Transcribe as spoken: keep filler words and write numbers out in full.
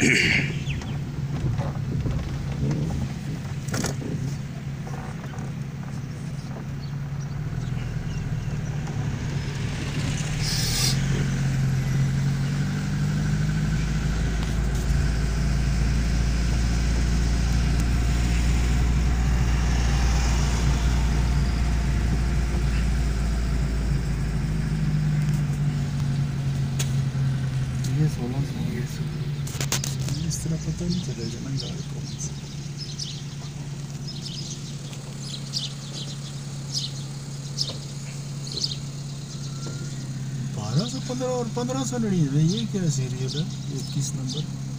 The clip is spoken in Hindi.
ये सोलह सौ ये इस तरह पता नहीं चलेगा ना गाड़ी कौन सी। बारह सौ पंद्रह और पंद्रह सौ नड़िन्नवे ये क्या सीरियल है? इक्कीस नंबर